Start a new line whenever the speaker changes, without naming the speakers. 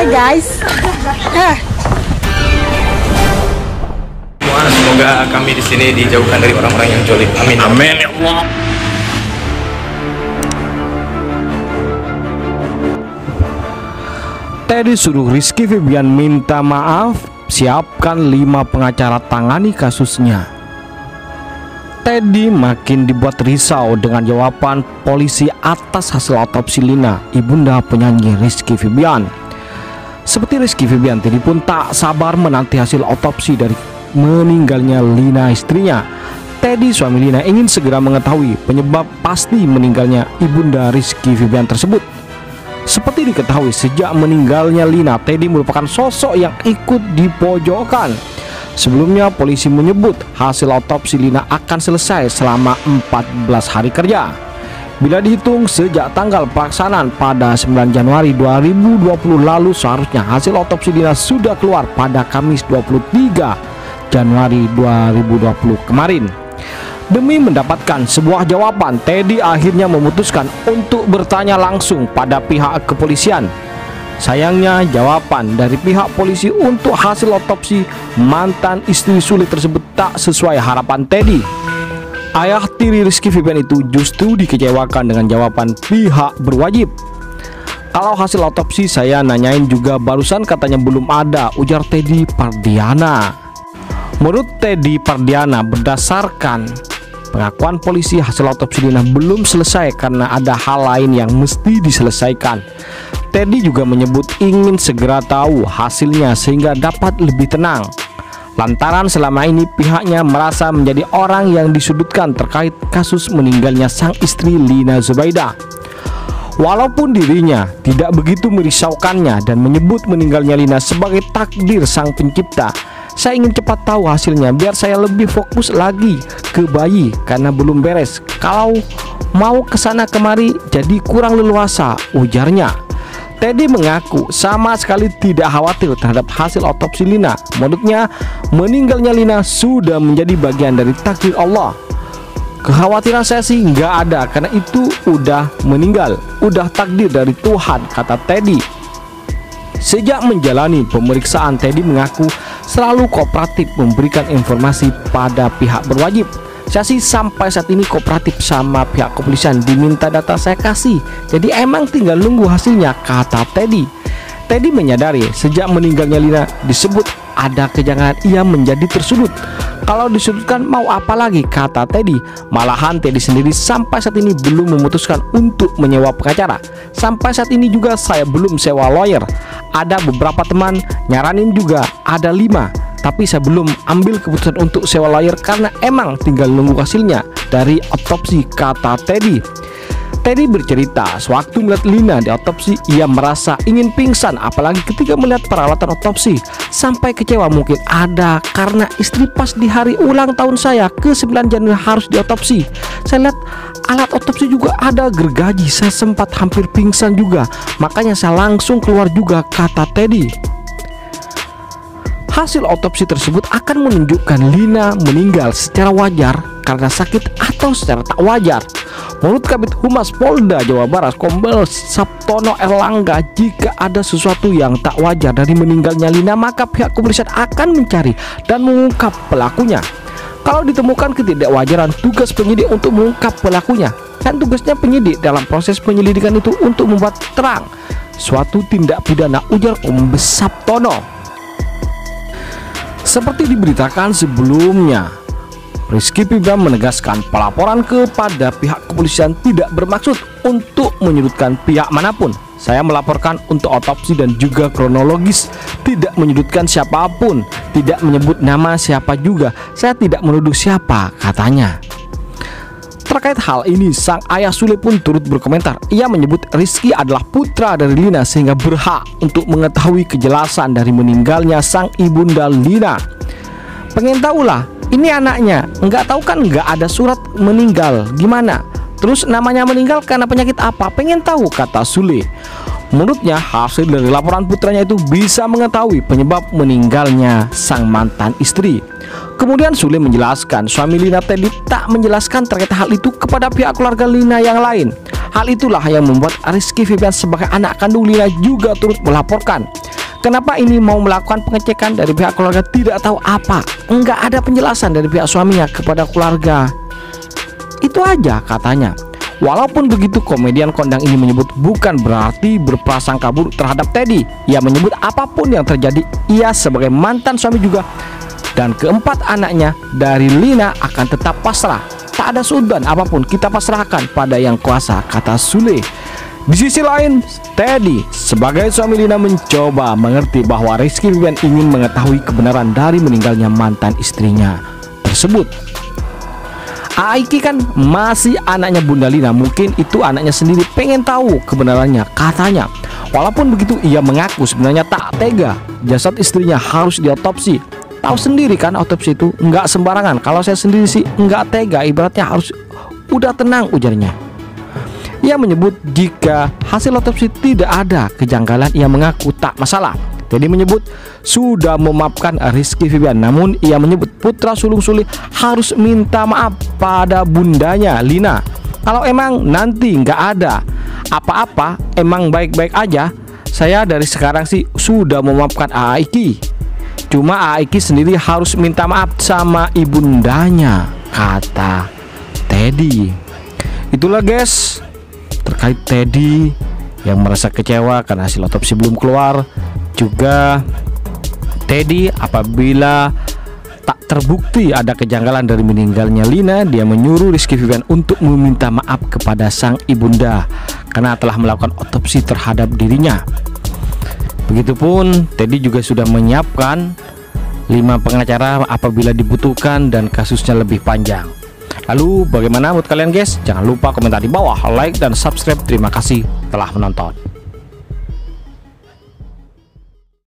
Hai guys.
Semoga kami di sini dijauhkan dari orang-orang yang zalim. Amin. Amin ya Allah.
Teddy suruh Rizky Febian minta maaf, siapkan 5 pengacara tangani kasusnya. Teddy makin dibuat risau dengan jawaban polisi atas hasil otopsi Lina, ibunda penyanyi Rizky Febian. Seperti Rizky Febian, Teddy pun tak sabar menanti hasil otopsi dari meninggalnya Lina istrinya. Teddy, suami Lina, ingin segera mengetahui penyebab pasti meninggalnya ibunda Rizky Febian tersebut. Seperti diketahui, sejak meninggalnya Lina, Teddy merupakan sosok yang ikut dipojokkan. Sebelumnya polisi menyebut hasil otopsi Lina akan selesai selama 14 hari kerja. Bila dihitung sejak tanggal pelaksanaan pada 9 Januari 2020 lalu, seharusnya hasil otopsi Lina sudah keluar pada Kamis 23 Januari 2020 kemarin. Demi mendapatkan sebuah jawaban, Teddy akhirnya memutuskan untuk bertanya langsung pada pihak kepolisian. Sayangnya jawaban dari pihak polisi untuk hasil otopsi mantan istri Sule tersebut tak sesuai harapan Teddy. Ayah tiri Rizky Febian itu justru dikecewakan dengan jawaban pihak berwajib. Kalau hasil otopsi saya nanyain juga barusan, katanya belum ada, ujar Teddy Pardiana. Menurut Teddy Pardiana, berdasarkan pengakuan polisi, hasil otopsi Lina belum selesai karena ada hal lain yang mesti diselesaikan. Teddy juga menyebut ingin segera tahu hasilnya sehingga dapat lebih tenang, lantaran selama ini pihaknya merasa menjadi orang yang disudutkan terkait kasus meninggalnya sang istri Lina Zubaidah. Walaupun dirinya tidak begitu merisaukannya dan menyebut meninggalnya Lina sebagai takdir sang pencipta, saya ingin cepat tahu hasilnya biar saya lebih fokus lagi ke bayi karena belum beres. Kalau mau kesana kemari jadi kurang leluasa, ujarnya. Teddy mengaku sama sekali tidak khawatir terhadap hasil otopsi Lina. Menurutnya meninggalnya Lina sudah menjadi bagian dari takdir Allah. Kekhawatiran saya sih nggak ada karena itu udah meninggal, udah takdir dari Tuhan, kata Teddy. Sejak menjalani pemeriksaan, Teddy mengaku selalu kooperatif memberikan informasi pada pihak berwajib. Saya sih sampai saat ini kooperatif sama pihak kepolisian, diminta data saya kasih, jadi emang tinggal nunggu hasilnya, kata Teddy. Teddy menyadari sejak meninggalnya Lina disebut ada kejanggalan, ia menjadi tersudut. Kalau disudutkan mau apa lagi, kata Teddy. Malahan Teddy sendiri sampai saat ini belum memutuskan untuk menyewa pengacara. Sampai saat ini juga saya belum sewa lawyer. Ada beberapa teman nyaranin juga, ada 5, tapi saya belum ambil keputusan untuk sewa lawyer karena emang tinggal nunggu hasilnya dari otopsi, kata Teddy. Teddy bercerita, sewaktu melihat Lina di otopsi, ia merasa ingin pingsan, apalagi ketika melihat peralatan otopsi. Sampai kecewa mungkin ada karena istri pas di hari ulang tahun saya ke 9 Januari harus diotopsi. Saya lihat alat otopsi juga ada gergaji, saya sempat hampir pingsan juga, makanya saya langsung keluar juga, kata Teddy. Hasil otopsi tersebut akan menunjukkan Lina meninggal secara wajar karena sakit atau secara tak wajar. Menurut Kabid Humas Polda Jawa Barat Kombes Sabtono Erlangga, jika ada sesuatu yang tak wajar dari meninggalnya Lina, maka pihak kepolisian akan mencari dan mengungkap pelakunya. Kalau ditemukan ketidakwajaran, tugas penyidik untuk mengungkap pelakunya. Dan tugasnya penyidik dalam proses penyelidikan itu untuk membuat terang suatu tindak pidana, ujar Kombes Sabtono. Seperti diberitakan sebelumnya, Rizky Febian menegaskan pelaporan kepada pihak kepolisian tidak bermaksud untuk menyudutkan pihak manapun. Saya melaporkan untuk otopsi dan juga kronologis, tidak menyudutkan siapapun, tidak menyebut nama siapa juga. Saya tidak menuduh siapa, katanya. Terkait hal ini, sang ayah Sule pun turut berkomentar. Ia menyebut Rizky adalah putra dari Lina sehingga berhak untuk mengetahui kejelasan dari meninggalnya sang ibunda Lina. Pengen tahulah, ini anaknya, nggak tahu kan nggak ada surat meninggal, gimana? Terus namanya meninggal karena penyakit apa? Pengen tahu, kata Sule. Menurutnya, hasil dari laporan putranya itu bisa mengetahui penyebab meninggalnya sang mantan istri. Kemudian Sule menjelaskan suami Lina, Teddy, tak menjelaskan terkait hal itu kepada pihak keluarga Lina yang lain. Hal itulah yang membuat Rizky Febian sebagai anak kandung Lina juga turut melaporkan. Kenapa ini mau melakukan pengecekan dari pihak keluarga tidak tahu apa. Enggak ada penjelasan dari pihak suaminya kepada keluarga. Itu aja katanya. Walaupun begitu, komedian kondang ini menyebut bukan berarti berprasangka buruk terhadap Teddy. Ia menyebut apapun yang terjadi, ia sebagai mantan suami juga dan keempat anaknya dari Lina akan tetap pasrah. Tak ada sudan apapun, kita pasrahkan pada yang kuasa, kata Sule. Di sisi lain, Teddy sebagai suami Lina mencoba mengerti bahwa Rizky Febian ingin mengetahui kebenaran dari meninggalnya mantan istrinya tersebut. Aiki kan masih anaknya Bunda Lina, mungkin itu anaknya sendiri pengen tahu kebenarannya, katanya. Walaupun begitu, ia mengaku sebenarnya tak tega jasad istrinya harus diotopsi. Tahu sendiri kan otopsi itu nggak sembarangan. Kalau saya sendiri sih nggak tega, ibaratnya harus udah tenang, ujarnya. Ia menyebut jika hasil otopsi tidak ada kejanggalan, ia mengaku tak masalah. Teddy menyebut sudah memaafkan Rizky Febian, namun ia menyebut putra sulung Sule harus minta maaf pada bundanya Lina. Kalau emang nanti nggak ada apa-apa, emang baik-baik aja, saya dari sekarang sih sudah memaafkan Aiki. Cuma Aiki sendiri harus minta maaf sama ibundanya, kata Teddy. Itulah guys, terkait Teddy yang merasa kecewa karena hasil otopsi belum keluar. Juga Teddy apabila tak terbukti ada kejanggalan dari meninggalnya Lina, dia menyuruh Rizky Febian untuk meminta maaf kepada sang ibunda karena telah melakukan otopsi terhadap dirinya. Begitupun Teddy juga sudah menyiapkan 5 pengacara apabila dibutuhkan dan kasusnya lebih panjang. Lalu bagaimana menurut kalian guys? Jangan lupa komentar di bawah, like dan subscribe. Terima kasih telah menonton.